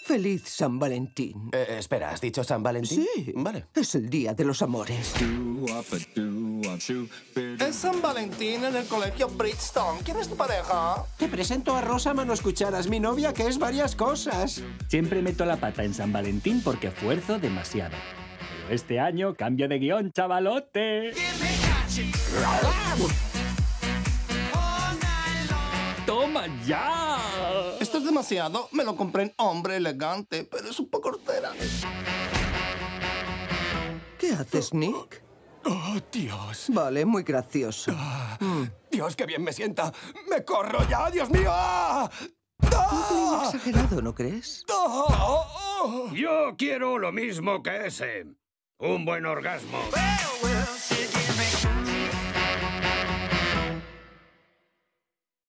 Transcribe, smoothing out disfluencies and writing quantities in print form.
Feliz San Valentín. Espera, ¿has dicho San Valentín? Sí. Vale. Es el día de los amores. Es San Valentín en el colegio Bridgestone. ¿Quién es tu pareja? Te presento a Rosa Manos Cucharas, mi novia, que es varias cosas. Siempre meto la pata en San Valentín porque fuerzo demasiado. Pero este año cambio de guión, chavalote. ¡Toma ya! Esto es demasiado. Me lo compré en hombre elegante, pero es un poco hortera. ¿Qué haces, Nick? ¡Oh, Dios! Vale, muy gracioso. ¡Dios, qué bien me sienta! ¡Me corro ya, Dios mío! ¡Ah! ¡Ah! Exagerado, ¿no crees? ¡Ah! Yo quiero lo mismo que ese. Un buen orgasmo.